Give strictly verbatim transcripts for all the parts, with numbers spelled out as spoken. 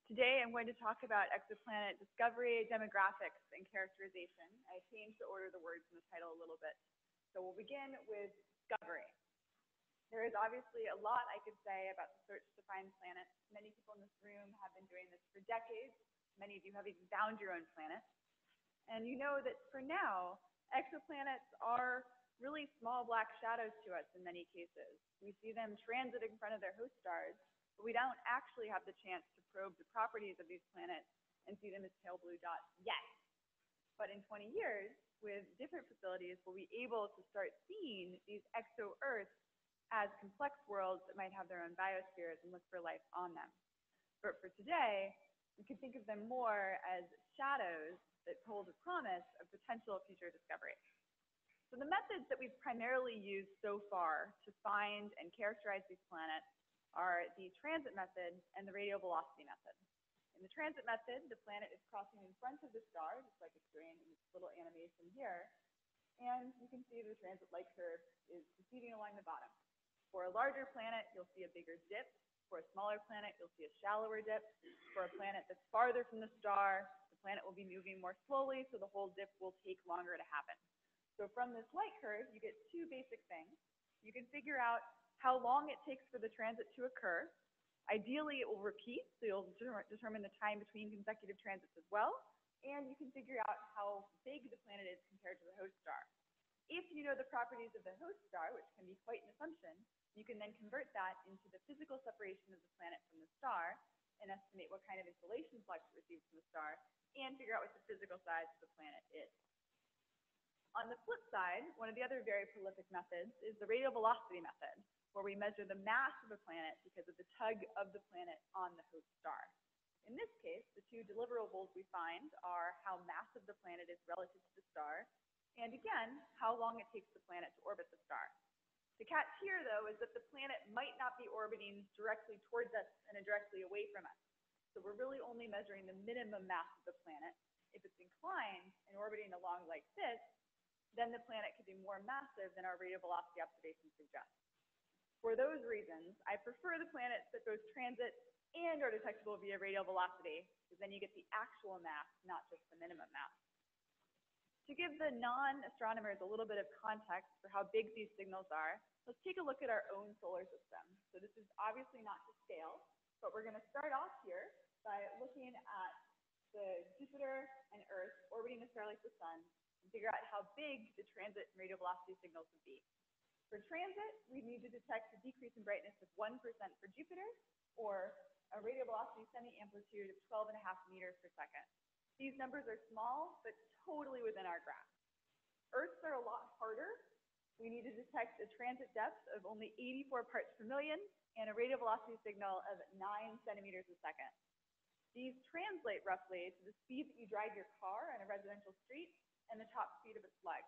Today I'm going to talk about exoplanet discovery, demographics, and characterization. I changed the order of the words in the title a little bit. So we'll begin with discovery. There is obviously a lot I could say about the search to find planets. Many people in this room have been doing this for decades. Many of you have even found your own planet. And you know that for now, exoplanets are really small black shadows to us in many cases. We see them transit in front of their host stars, but we don't actually have the chance to probe the properties of these planets and see them as pale blue dots yet. But in twenty years, with different facilities, we'll be able to start seeing these exo-Earths as complex worlds that might have their own biospheres and look for life on them. But for today, we can think of them more as shadows that hold a promise of potential future discovery. So the methods that we've primarily used so far to find and characterize these planets are the transit method and the radial velocity method. In the transit method, the planet is crossing in front of the star, just like it's doing in this little animation here, and you can see the transit light curve is proceeding along the bottom. For a larger planet, you'll see a bigger dip. For a smaller planet, you'll see a shallower dip. For a planet that's farther from the star, the planet will be moving more slowly, so the whole dip will take longer to happen. So from this light curve, you get two basic things. You can figure out how long it takes for the transit to occur. Ideally, it will repeat, so you'll determine the time between consecutive transits as well, and you can figure out how big the planet is compared to the host star. If you know the properties of the host star, which can be quite an assumption, you can then convert that into the physical separation of the planet from the star and estimate what kind of insolation flux it receives from the star and figure out what the physical size of the planet is. On the flip side, one of the other very prolific methods is the radial velocity method, where we measure the mass of a planet because of the tug of the planet on the host star. In this case, the two deliverables we find are how massive the planet is relative to the star, and again, how long it takes the planet to orbit the star. The catch here, though, is that the planet might not be orbiting directly towards us and directly away from us. So we're really only measuring the minimum mass of the planet. If it's inclined and orbiting along like this, then the planet could be more massive than our radial velocity observations suggest. For those reasons, I prefer the planets that both transit and are detectable via radial velocity, because then you get the actual mass, not just the minimum mass. To give the non-astronomers a little bit of context for how big these signals are, let's take a look at our own solar system. So this is obviously not to scale, but we're going to start off here by looking at the Jupiter and Earth orbiting a star like the Sun and figure out how big the transit and radial velocity signals would be. For transit, we need to detect a decrease in brightness of one percent for Jupiter, or a radial velocity semi-amplitude of twelve and a half meters per second. These numbers are small, but totally within our grasp. Earths are a lot harder. We need to detect a transit depth of only eighty-four parts per million and a radial velocity signal of nine centimeters a second. These translate roughly to the speed that you drive your car on a residential street and the top speed of a slug.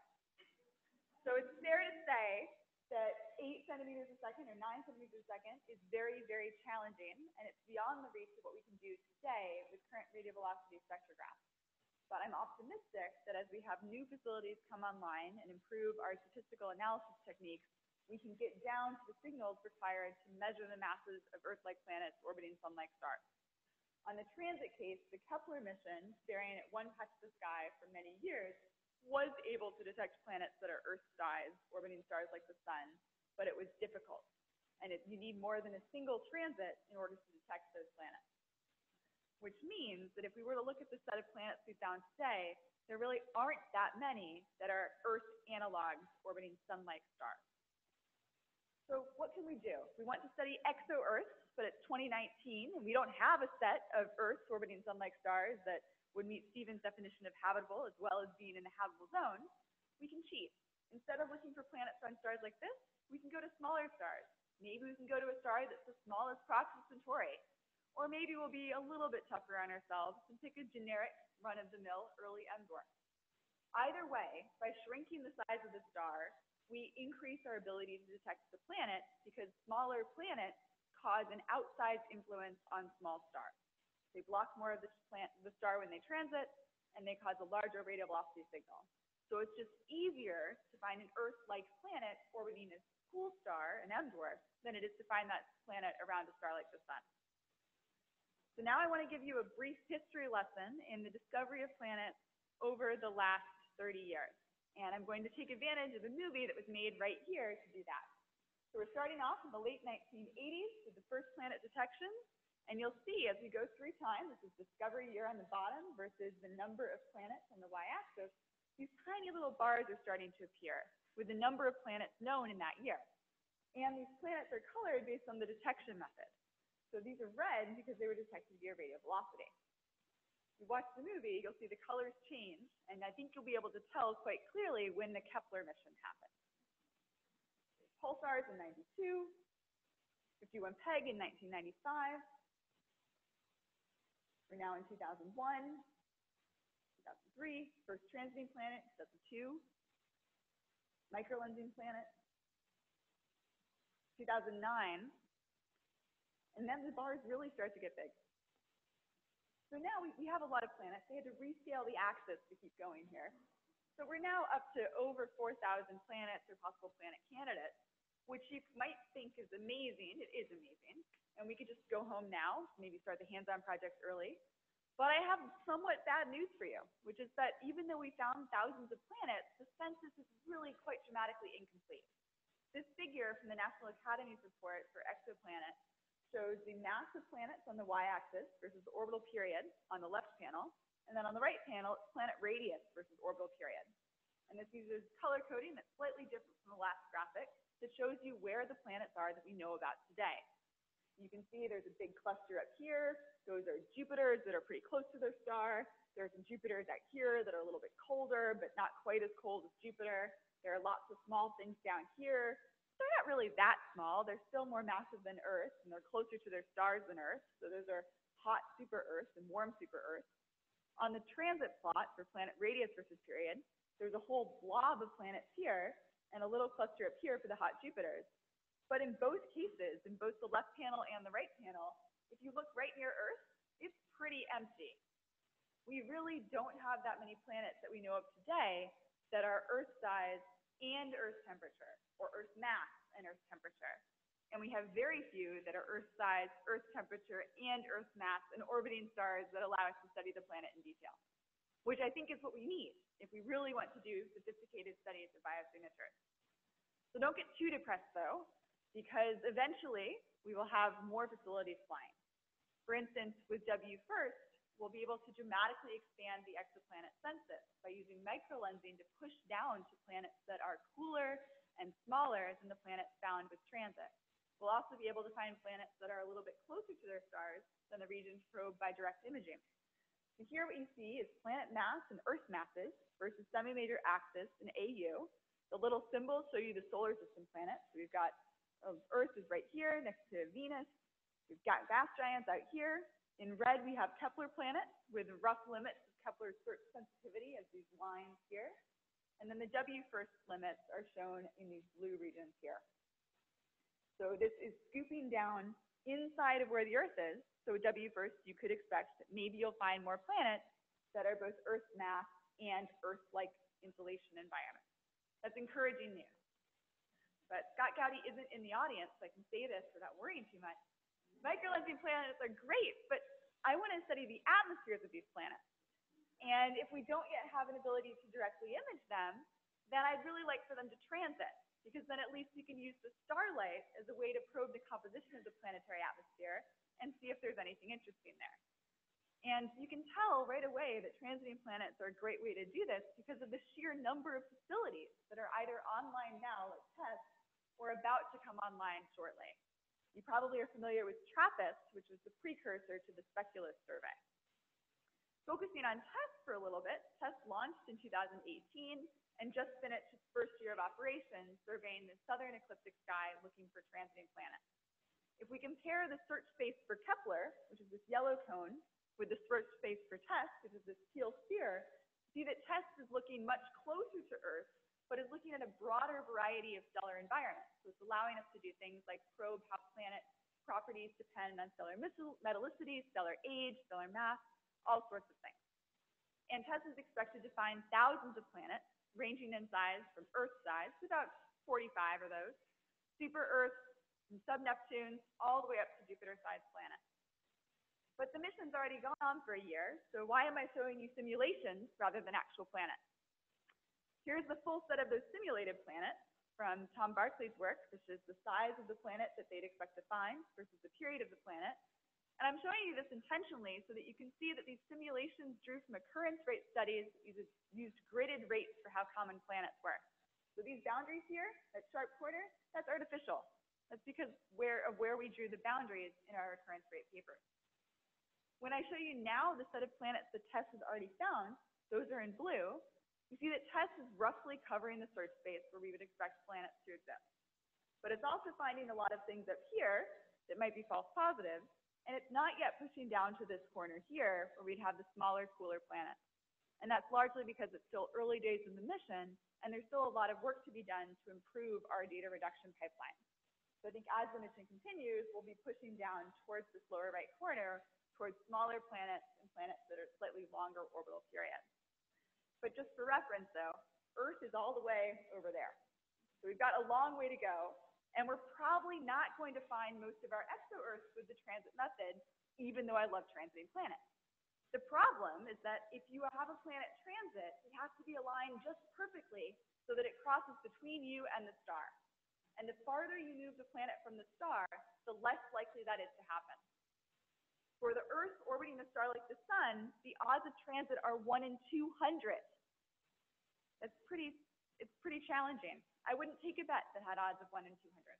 So it's fair to say that eight centimeters a second or nine centimeters a second is very, very challenging, and it's beyond the reach of what we can do today with current radial velocity spectrographs. But I'm optimistic that as we have new facilities come online and improve our statistical analysis techniques, we can get down to the signals required to measure the masses of Earth-like planets orbiting Sun-like stars. On the transit case, the Kepler mission, staring at one patch of the sky for many years, was able to detect planets that are Earth-sized, orbiting stars like the Sun, but it was difficult. And it, you need more than a single transit in order to detect those planets. Which means that if we were to look at the set of planets we found today, there really aren't that many that are Earth analogs orbiting Sun-like stars. So what can we do? We want to study exo-Earths, but it's twenty nineteen, and we don't have a set of Earths orbiting Sun-like stars that would meet Stephen's definition of habitable as well as being in the habitable zone. We can cheat. Instead of looking for planets on stars like this, we can go to smaller stars. Maybe we can go to a star that's as small as Proxima Centauri. Or maybe we'll be a little bit tougher on ourselves and pick a generic run-of-the-mill early M dwarf. Either way, by shrinking the size of the star, we increase our ability to detect the planet because smaller planets cause an outsized influence on small stars. They block more of the, plant, the star when they transit, and they cause a larger radial velocity signal. So it's just easier to find an Earth-like planet orbiting a cool star, an M dwarf, than it is to find that planet around a star like the Sun. So now I want to give you a brief history lesson in the discovery of planets over the last thirty years. And I'm going to take advantage of a movie that was made right here to do that. So we're starting off in the late nineteen eighties with the first planet detection. And you'll see as we go through time, this is discovery year on the bottom versus the number of planets on the y-axis, these tiny little bars are starting to appear with the number of planets known in that year. And these planets are colored based on the detection method. So these are red because they were detected via radial velocity. If you watch the movie, you'll see the colors change, and I think you'll be able to tell quite clearly when the Kepler mission happened. Pulsars in ninety-two, fifty-one Peg in nineteen ninety-five. We're now in two thousand one, two thousand three, first transiting planet, two thousand two, microlensing planet, two thousand nine, and then the bars really start to get big. So now we, we have a lot of planets. They had to rescale the axis to keep going here. So we're now up to over four thousand planets or possible planet candidates, which you might think is amazing. It is amazing. And we could just go home now, maybe start the hands-on projects early. But I have somewhat bad news for you, which is that even though we found thousands of planets, the census is really quite dramatically incomplete. This figure from the National Academy's report for exoplanets shows the mass of planets on the y-axis versus the orbital period on the left panel. And then on the right panel, it's planet radius versus orbital period. And this uses color coding that's slightly different from the last graphic that shows you where the planets are that we know about today. You can see there's a big cluster up here. Those are Jupiters that are pretty close to their star. There are some Jupiters out here that are a little bit colder, but not quite as cold as Jupiter. There are lots of small things down here. They're not really that small. They're still more massive than Earth, and they're closer to their stars than Earth. So those are hot super-Earths and warm super-Earths. On the transit plot for planet radius versus period, there's a whole blob of planets here and a little cluster up here for the hot Jupiters. But in both cases, in both the left panel and the right panel, if you look right near Earth, it's pretty empty. We really don't have that many planets that we know of today that are Earth size and Earth temperature, or Earth mass and Earth temperature. And we have very few that are Earth size, Earth temperature, and Earth mass and orbiting stars that allow us to study the planet in detail, which I think is what we need if we really want to do sophisticated studies of biosignatures. So don't get too depressed, though, because eventually we will have more facilities flying. For instance, with W FIRST, we'll be able to dramatically expand the exoplanet census by using microlensing to push down to planets that are cooler and smaller than the planets found with transit. We'll also be able to find planets that are a little bit closer to their stars than the regions probed by direct imaging. So here what you see is planet mass and Earth masses versus semi-major axis and A U. The little symbols show you the solar system planets. So we've got um, Earth is right here next to Venus. We've got gas giants out here. In red, we have Kepler planets with rough limits of Kepler's search sensitivity as these lines here. And then the W FIRST limits are shown in these blue regions here. So this is scooping down inside of where the Earth is. So with W FIRST, you could expect that maybe you'll find more planets that are both Earth mass and Earth-like insolation environments. That's encouraging news. But Scott Gowdy isn't in the audience, so I can say this without worrying too much. Microlensing planets are great, but I want to study the atmospheres of these planets. And if we don't yet have an ability to directly image them, then I'd really like for them to transit, because then at least you can use the starlight as a way to probe the composition of the planetary atmosphere and see if there's anything interesting there. And you can tell right away that transiting planets are a great way to do this because of the sheer number of facilities that are either online now, like TESS, or about to come online shortly. You probably are familiar with TRAPPIST, which was the precursor to the Speculus survey. Focusing on TESS for a little bit, TESS launched in two thousand eighteen and just finished its first year of operation, surveying the southern ecliptic sky looking for transiting planets. If we compare the search space for Kepler, which is this yellow cone, with the search space for TESS, which is this teal sphere, see that TESS is looking much closer to Earth, but is looking at a broader variety of stellar environments. So it's allowing us to do things like probe how planet properties depend on stellar metallicity, stellar age, stellar mass, all sorts of things. And TESS is expected to find thousands of planets, ranging in size from Earth size, to about forty-five of those, super-Earths, and sub-Neptunes, all the way up to Jupiter-sized planets. But the mission's already gone on for a year, so why am I showing you simulations rather than actual planets? Here's the full set of those simulated planets from Tom Barclay's work, which is the size of the planet that they'd expect to find versus the period of the planet. And I'm showing you this intentionally so that you can see that these simulations drew from occurrence rate studies that used, used gridded rates for how common planets were. So these boundaries here, that sharp corner, that's artificial. That's because where, of where we drew the boundaries in our occurrence rate papers. When I show you now the set of planets that TESS has already found, those are in blue, you see that TESS is roughly covering the search space where we would expect planets to exist. But it's also finding a lot of things up here that might be false positives, and it's not yet pushing down to this corner here where we'd have the smaller, cooler planets. And that's largely because it's still early days in the mission, and there's still a lot of work to be done to improve our data reduction pipeline. So I think as the mission continues, we'll be pushing down towards this lower right corner, towards smaller planets and planets that are slightly longer orbital periods. But just for reference, though, Earth is all the way over there. So we've got a long way to go, and we're probably not going to find most of our Exo-Earths with the transit method, even though I love transiting planets. The problem is that if you have a planet transit, it has to be aligned just perfectly so that it crosses between you and the star. And the farther you move the planet from the star, the less likely that is to happen. For the Earth orbiting a star like the Sun, the odds of transit are one in two hundred. That's pretty, it's pretty challenging. I wouldn't take a bet that had odds of one in two hundred.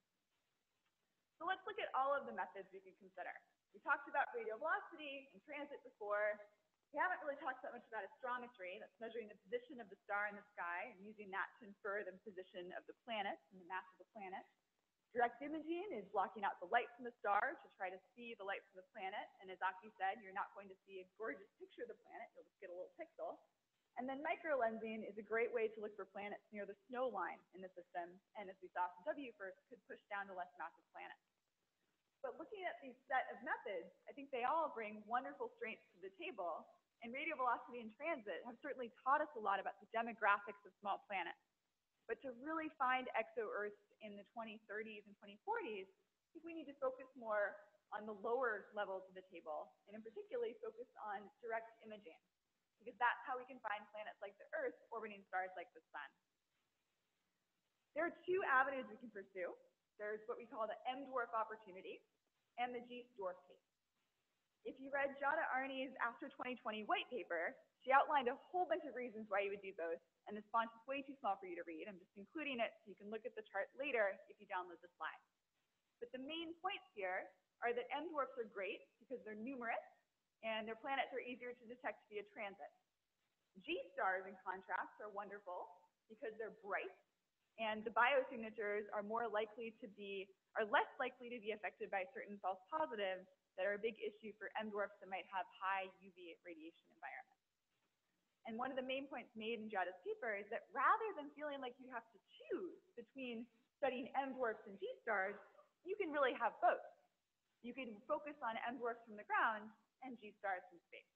So let's look at all of the methods we can consider. We talked about radial velocity and transit before. We haven't really talked that much about astrometry. That's measuring the position of the star in the sky and using that to infer the position of the planet and the mass of the planet. Direct imaging is blocking out the light from the star to try to see the light from the planet. And as Aki said, you're not going to see a gorgeous picture of the planet. You'll just get a little pixel. And then microlensing is a great way to look for planets near the snow line in the system. And as we saw from W FIRST, could push down to less massive planets. But looking at these set of methods, I think they all bring wonderful strengths to the table. And radial velocity and transit have certainly taught us a lot about the demographics of small planets. But to really find Exo-Earths in the twenty thirties and twenty forties, I think we need to focus more on the lower levels of the table, and in particular focus on direct imaging, because that's how we can find planets like the Earth orbiting stars like the Sun. There are two avenues we can pursue. There's what we call the M-dwarf opportunity and the G-dwarf case. If you read Jada Arney's After twenty twenty white paper, she outlined a whole bunch of reasons why you would do both, and this font is way too small for you to read. I'm just including it so you can look at the chart later if you download the slide. But the main points here are that M-dwarfs are great because they're numerous, and their planets are easier to detect via transit. G-stars, in contrast, are wonderful because they're bright, and the biosignatures are more likely to be, are less likely to be affected by certain false positives that are a big issue for M-dwarfs that might have high U V radiation environments. And one of the main points made in Jada's paper is that rather than feeling like you have to choose between studying M-dwarfs and G-stars, you can really have both. You can focus on M-dwarfs from the ground and G-stars from space.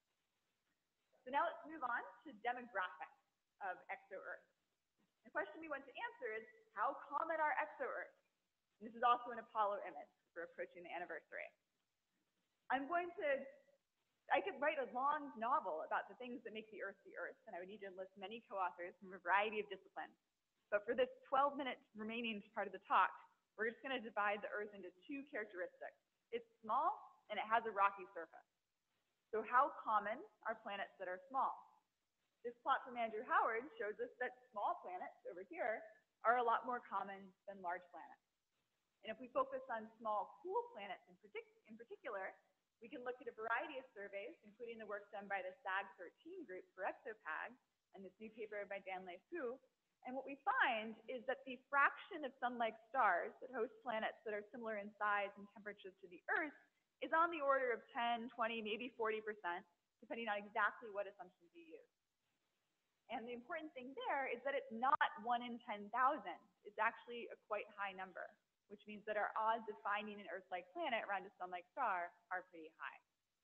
So now let's move on to demographics of Exo-Earths. The question we want to answer is, how common are Exo-Earths? And this is also an Apollo image. We're approaching the anniversary. I'm going to I could write a long novel about the things that make the Earth the Earth, and I would need to enlist many co-authors from a variety of disciplines. But for this twelve minute remaining part of the talk, we're just going to divide the Earth into two characteristics. It's small, and it has a rocky surface. So how common are planets that are small? This plot from Andrew Howard shows us that small planets over here are a lot more common than large planets. And if we focus on small, cool planets in, partic in particular, we can look at a variety of surveys, including the work done by the S A G thirteen group for ExoPag, and this new paper by Danlei Fu. And what we find is that the fraction of sun-like stars that host planets that are similar in size and temperature to the Earth is on the order of ten, twenty, maybe forty percent, depending on exactly what assumptions you use. And the important thing there is that it's not one in ten thousand. It's actually a quite high number, which means that our odds of finding an Earth-like planet around a sun-like star are pretty high.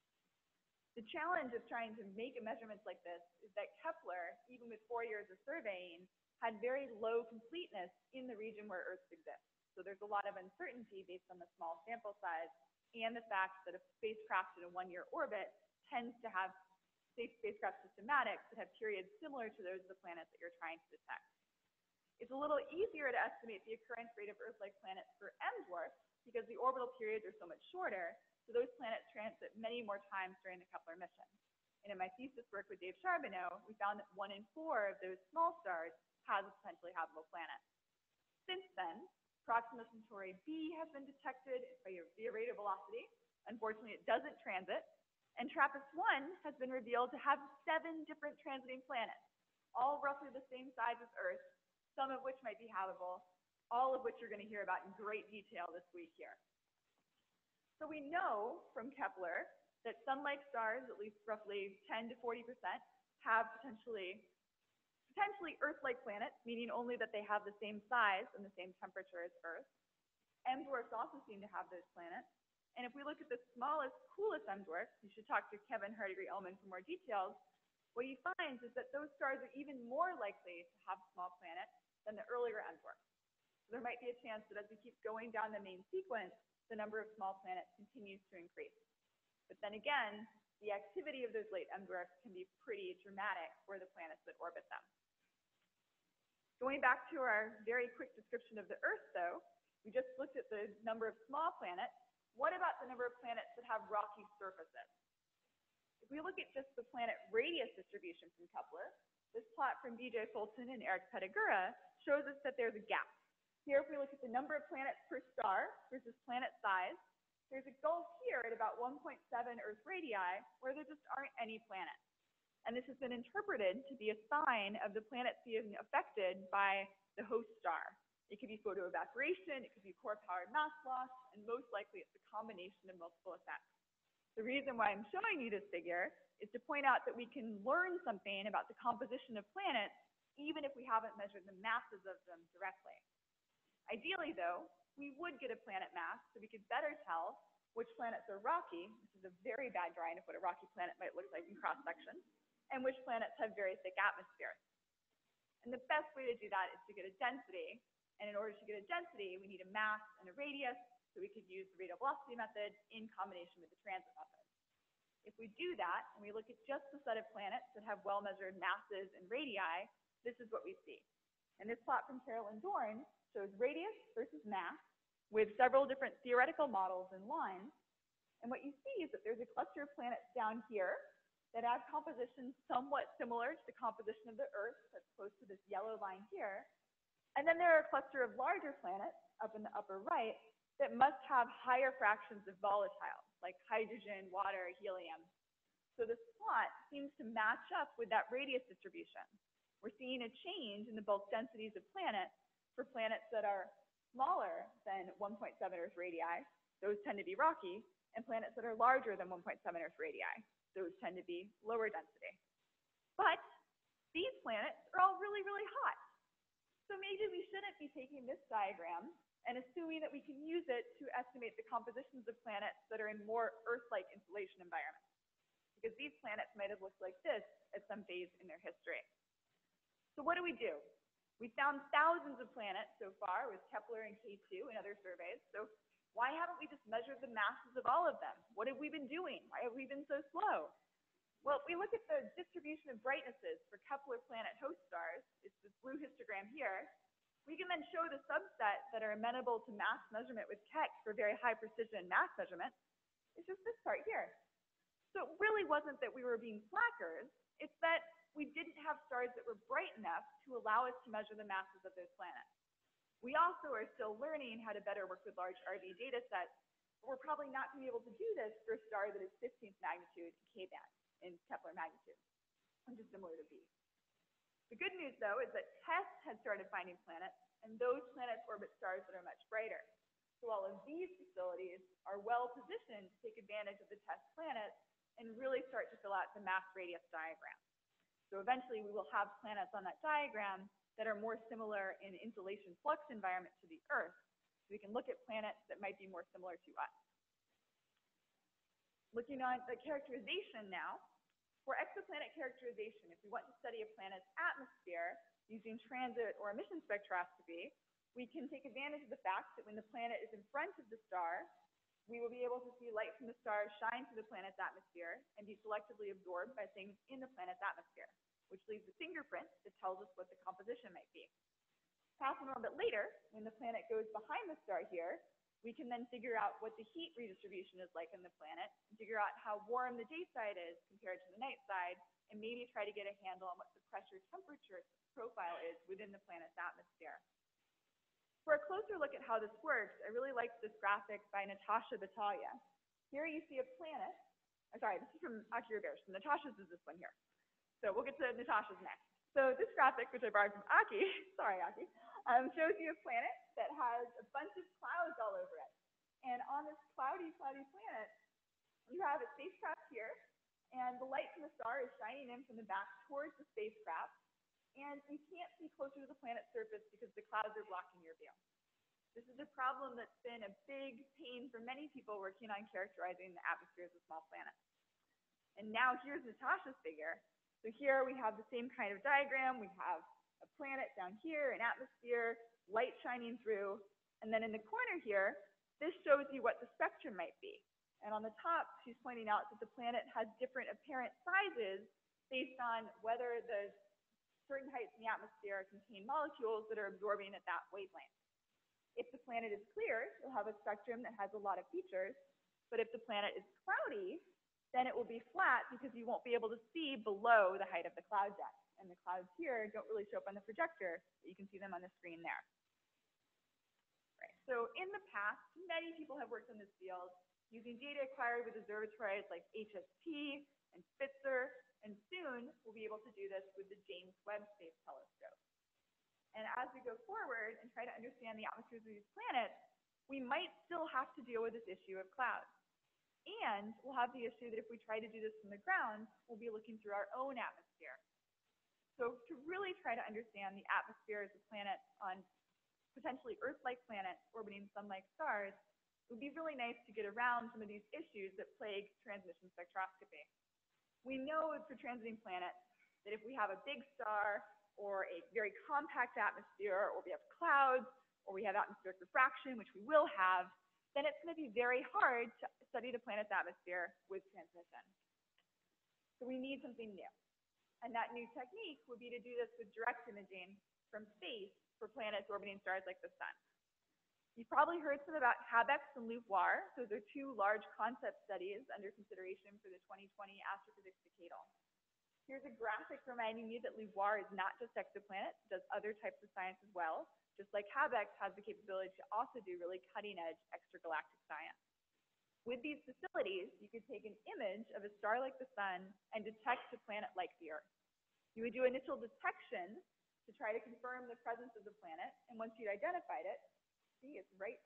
The challenge of trying to make measurements like this is that Kepler, even with four years of surveying, had very low completeness in the region where Earths exist. So there's a lot of uncertainty based on the small sample size and the fact that a spacecraft in a one-year orbit tends to have safe spacecraft systematics that have periods similar to those of the planets that you're trying to detect. It's a little easier to estimate the occurrence rate of Earth-like planets for M-dwarfs because the orbital periods are so much shorter, so those planets transit many more times during the Kepler mission. And in my thesis work with Dave Charbonneau, we found that one in four of those small stars has a potentially habitable planet. Since then, Proxima Centauri b has been detected via rate of velocity. Unfortunately, it doesn't transit. And TRAPPIST one has been revealed to have seven different transiting planets, all roughly the same size as Earth, some of which might be habitable, all of which you're going to hear about in great detail this week here. So we know from Kepler that sun-like stars, at least roughly ten to forty percent, have potentially, potentially Earth-like planets, meaning only that they have the same size and the same temperature as Earth. M-dwarfs also seem to have those planets. And if we look at the smallest, coolest M-dwarfs, you should talk to Kevin Hardigree-Ullman for more details, what he finds is that those stars are even more likely to have small planets than the earlier M-dwarfs. So there might be a chance that as we keep going down the main sequence, the number of small planets continues to increase. But then again, the activity of those late M-dwarfs can be pretty dramatic for the planets that orbit them. Going back to our very quick description of the Earth, though, we just looked at the number of small planets. What about the number of planets that have rocky surfaces? If we look at just the planet radius distribution from Kepler, this plot from B J Fulton and Eric Pettigura shows us that there's a gap. Here, if we look at the number of planets per star versus planet size, there's a gulf here at about one point seven Earth radii where there just aren't any planets. And this has been interpreted to be a sign of the planets being affected by the host star. It could be photoevaporation, it could be core-powered mass loss, and most likely it's a combination of multiple effects. The reason why I'm showing you this figure is to point out that we can learn something about the composition of planets even if we haven't measured the masses of them directly. Ideally, though, we would get a planet mass so we could better tell which planets are rocky, which is a very bad drawing of what a rocky planet might look like in cross-section, and which planets have very thick atmospheres. And the best way to do that is to get a density. And in order to get a density, we need a mass and a radius, so we could use the rate of velocity method in combination with the transit method. If we do that, and we look at just the set of planets that have well-measured masses and radii, this is what we see. And this plot from Carolyn Dorn shows radius versus mass with several different theoretical models in line. And what you see is that there's a cluster of planets down here that have compositions somewhat similar to the composition of the Earth, that's close to this yellow line here. And then there are a cluster of larger planets up in the upper right that must have higher fractions of volatiles, like hydrogen, water, helium. So this plot seems to match up with that radius distribution. We're seeing a change in the bulk densities of planets for planets that are smaller than one point seven Earth radii. Those tend to be rocky, and planets that are larger than one point seven Earth radii. Those tend to be lower density. But these planets are all really, really hot. So maybe we shouldn't be taking this diagram and assuming that we can use it to estimate the compositions of planets that are in more Earth-like insolation environments. Because these planets might have looked like this at some phase in their history. So what do we do? We found thousands of planets so far with Kepler and K two and other surveys. So why haven't we just measured the masses of all of them? What have we been doing? Why have we been so slow? Well, if we look at the distribution of brightnesses for Kepler planet host stars, it's this blue histogram here, we can then show the subset that are amenable to mass measurement with Keck for very high precision mass measurement. It's just this part here. So it really wasn't that we were being slackers, it's that we didn't have stars that were bright enough to allow us to measure the masses of those planets. We also are still learning how to better work with large R V data sets, but we're probably not going to be able to do this for a star that is fifteenth magnitude in K-band. In Kepler magnitude, which is similar to B. The good news, though, is that TESS has started finding planets, and those planets orbit stars that are much brighter. So all of these facilities are well positioned to take advantage of the TESS planets and really start to fill out the mass radius diagram. So eventually we will have planets on that diagram that are more similar in insolation flux environment to the Earth. So we can look at planets that might be more similar to us. Looking at the characterization now, for exoplanet characterization, if we want to study a planet's atmosphere using transit or emission spectroscopy, we can take advantage of the fact that when the planet is in front of the star, we will be able to see light from the stars shine through the planet's atmosphere and be selectively absorbed by things in the planet's atmosphere, which leaves a fingerprint that tells us what the composition might be. Past an orbit later, when the planet goes behind the star here, we can then figure out what the heat redistribution is like in the planet, and figure out how warm the day side is compared to the night side, and maybe try to get a handle on what the pressure temperature profile is within the planet's atmosphere. For a closer look at how this works, I really liked this graphic by Natasha Batalha. Here you see a planet. I'm sorry, this is from Aki Bears. Natasha's is this one here. So we'll get to Natasha's next. So this graphic, which I borrowed from Aki, sorry Aki, um, shows you a planet that has a bunch of clouds all over it. And on this cloudy, cloudy planet, you have a spacecraft here, and the light from the star is shining in from the back towards the spacecraft. And you can't see closer to the planet's surface because the clouds are blocking your view. This is a problem that's been a big pain for many people working on characterizing the atmospheres of small planets. And now here's Natasha's figure. So here we have the same kind of diagram. We have a planet down here, an atmosphere, light shining through. And then in the corner here, this shows you what the spectrum might be. And on the top, she's pointing out that the planet has different apparent sizes based on whether the certain heights in the atmosphere contain molecules that are absorbing at that wavelength. If the planet is clear, you'll have a spectrum that has a lot of features, but if the planet is cloudy, then it will be flat because you won't be able to see below the height of the cloud deck. And the clouds here don't really show up on the projector, but you can see them on the screen there. Right. So in the past, many people have worked in this field using data acquired with observatories like H S P and Spitzer, and soon we'll be able to do this with the James Webb Space Telescope. And as we go forward and try to understand the atmospheres of these planets, we might still have to deal with this issue of clouds. And we'll have the issue that if we try to do this from the ground, we'll be looking through our own atmosphere. So to really try to understand the atmospheres of planets on potentially Earth-like planets orbiting sun-like stars, it would be really nice to get around some of these issues that plague transmission spectroscopy. We know for transiting planets that if we have a big star or a very compact atmosphere, or we have clouds, or we have atmospheric refraction, which we will have, then it's going to be very hard to study the planet's atmosphere with transmission. So we need something new. And that new technique would be to do this with direct imaging from space for planets orbiting stars like the sun. You've probably heard some about HABEX and LUVOIR. Those are two large concept studies under consideration for the twenty twenty Astrophysics Decadal. Here's a graphic reminding you that LUVOIR is not just exoplanets, it does other types of science as well, just like HABEX has the capability to also do really cutting-edge extragalactic science. With these facilities, you could take an image of a star like the sun and detect a planet like the Earth. You would do initial detection to try to confirm the presence of the planet, and once you'd identified it, see, it's right,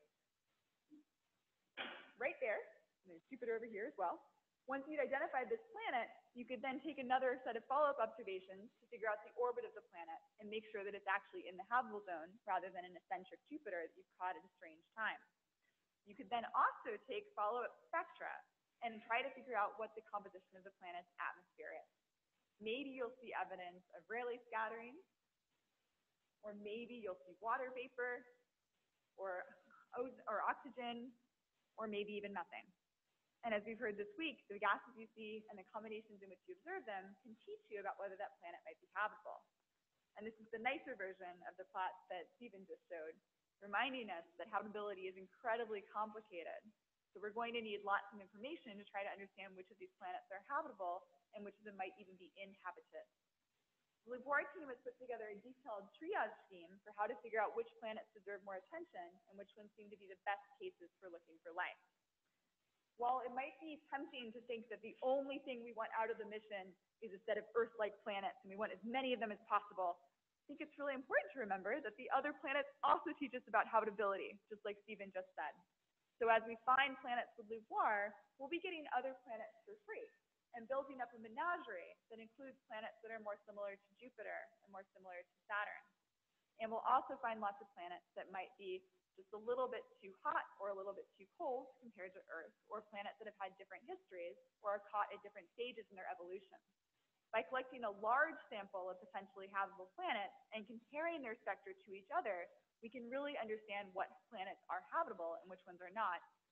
right there. And there's Jupiter over here as well. Once you'd identified this planet, you could then take another set of follow-up observations to figure out the orbit of the planet and make sure that it's actually in the habitable zone rather than an eccentric Jupiter that you've caught at a strange time. You could then also take follow-up spectra and try to figure out what the composition of the planet's atmosphere is. Maybe you'll see evidence of Rayleigh scattering, or maybe you'll see water vapor, or, or oxygen, or maybe even methane. And as we've heard this week, the gases you see and the combinations in which you observe them can teach you about whether that planet might be habitable. And this is the nicer version of the plot that Stephen just showed, reminding us that habitability is incredibly complicated. So we're going to need lots of information to try to understand which of these planets are habitable and which of them might even be inhabited. The LUVOIR team has put together a detailed triage scheme for how to figure out which planets deserve more attention and which ones seem to be the best cases for looking for life. While it might be tempting to think that the only thing we want out of the mission is a set of Earth-like planets and we want as many of them as possible, I think it's really important to remember that the other planets also teach us about habitability, just like Stephen just said. So as we find planets with LUVOIR, we'll be getting other planets for free and building up a menagerie that includes planets that are more similar to Jupiter and more similar to Saturn. And we'll also find lots of planets that might be just a little bit too hot or a little bit too cold compared to Earth, or planets that have had different histories or are caught at different stages in their evolution. By collecting a large sample of potentially habitable planets and comparing their spectra to each other, we can really understand what planets are habitable and which ones are not,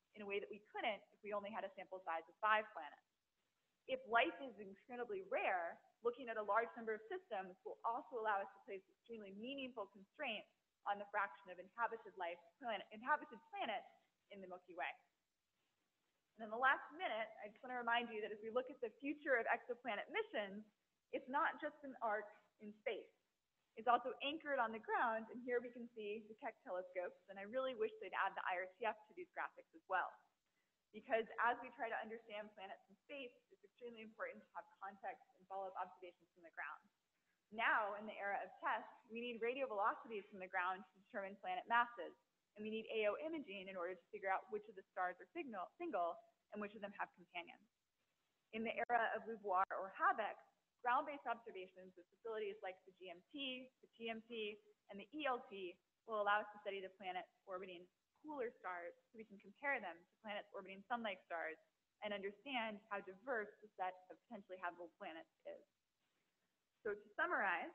in a way that we couldn't if we only had a sample size of five planets. If life is incredibly rare, looking at a large number of systems will also allow us to place extremely meaningful constraints on the fraction of inhabited life, planet, inhabited planets in the Milky Way. And in the last minute, I just want to remind you that as we look at the future of exoplanet missions, it's not just an arc in space. It's also anchored on the ground, and here we can see the Keck telescopes, and I really wish they'd add the I R T F to these graphics as well. Because as we try to understand planets in space, it's extremely important to have context and follow-up observations from the ground. Now, in the era of tests, we need radio velocities from the ground to determine planet masses, and we need A O imaging in order to figure out which of the stars are signal, single and which of them have companions. In the era of LUVOIR or HABEX, ground-based observations with facilities like the G M T, the T M T, and the E L T will allow us to study the planets orbiting cooler stars so we can compare them to planets orbiting sun-like stars and understand how diverse the set of potentially habitable planets is. So to summarize,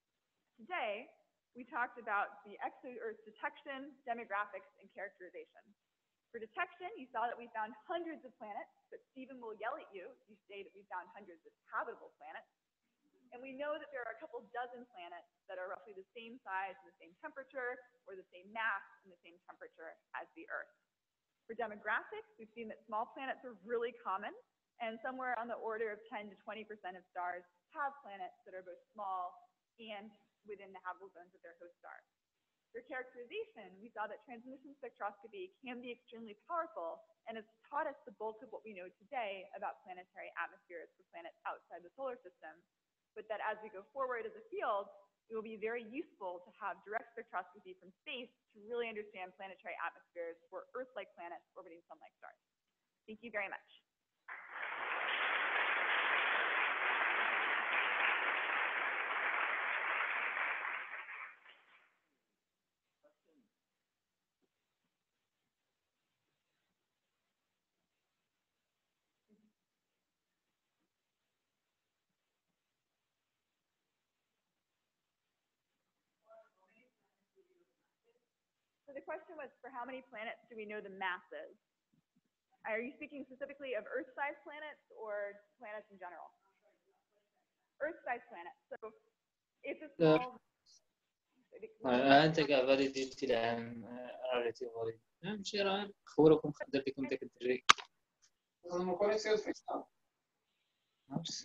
today we talked about the Exo-Earth detection, demographics, and characterization. For detection, you saw that we found hundreds of planets, but Stephen will yell at you if you say that we found hundreds of habitable planets. And we know that there are a couple dozen planets that are roughly the same size and the same temperature, or the same mass and the same temperature as the Earth. For demographics, we've seen that small planets are really common, and somewhere on the order of ten to twenty percent of stars have planets that are both small and within the habitable zones of their host star. For characterization, we saw that transmission spectroscopy can be extremely powerful and has taught us the bulk of what we know today about planetary atmospheres for planets outside the solar system, but that as we go forward as a field, it will be very useful to have direct spectroscopy from space to really understand planetary atmospheres for Earth-like planets orbiting sun-like stars. Thank you very much. So the question was, for how many planets do we know the masses? Are you speaking specifically of Earth-sized planets or planets in general? Earth-sized planets. So it's a small... أنت قاعد تجي عن عرفتي موري مش رأي خبركم خدتكم ذاك الدري ما كوني يصير في الساعة نفس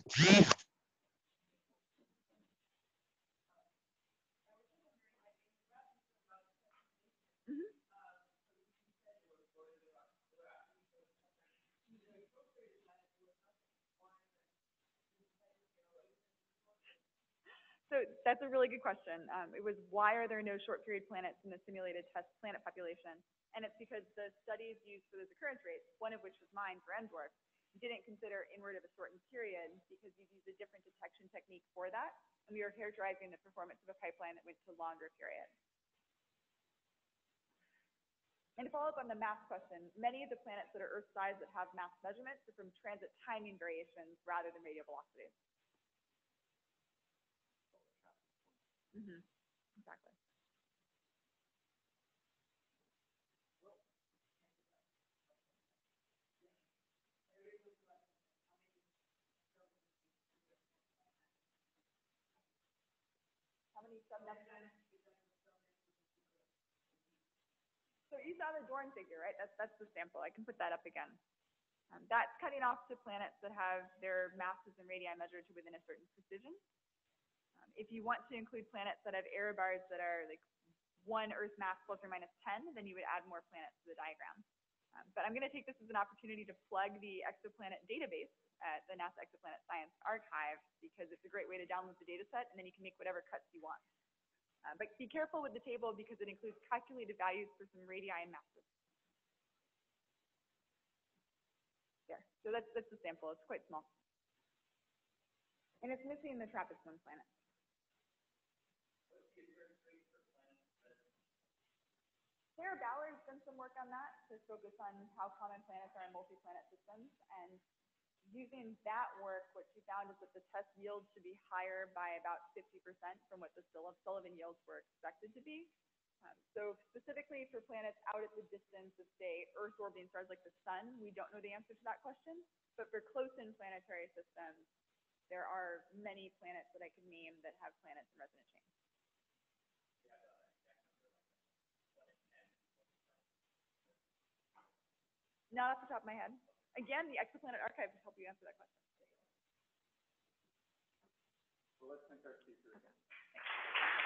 So that's a really good question. Um, it was, why are there no short period planets in the simulated test planet population? And it's because the studies used for those occurrence rates, one of which was mine for M dwarf, didn't consider inward of a shortened period because you used a different detection technique for that. And we were characterizing the performance of a pipeline that went to longer periods. And to follow up on the mass question, many of the planets that are Earth-sized that have mass measurements are from transit timing variations rather than radial velocity. Mm-hmm. Exactly. How many sub-Neptunes? So you saw the Dorn figure, right? That's, that's the sample. I can put that up again. Um, that's cutting off to planets that have their masses and radii measured to within a certain precision. Um, if you want to include planets that have error bars that are like one Earth mass plus or minus ten, then you would add more planets to the diagram. Um, but I'm going to take this as an opportunity to plug the exoplanet database at the NASA Exoplanet Science Archive, because it's a great way to download the data set, and then you can make whatever cuts you want. Uh, but be careful with the table because it includes calculated values for some radii and masses. There. So that's, that's the sample. It's quite small. And it's missing the TRAPPIST one planet. Sarah Ballard's done some work on that to focus on how common planets are in multi-planet systems. And using that work, what she found is that the test yields should be higher by about fifty percent from what the Sullivan yields were expected to be. Um, so specifically for planets out at the distance of, say, Earth orbiting stars like the sun, we don't know the answer to that question. But for close-in planetary systems, there are many planets that I can name that have planets in resonant chains. Not off the top of my head. Again, the Exoplanet Archive can help you answer that question. Well, let's think our speakers. Okay.